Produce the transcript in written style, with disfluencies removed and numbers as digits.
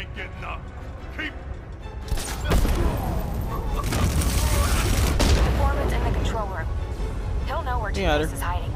ain't getting up. Keep... Informant in the control room. He'll know where He had her. T-Rex is hiding.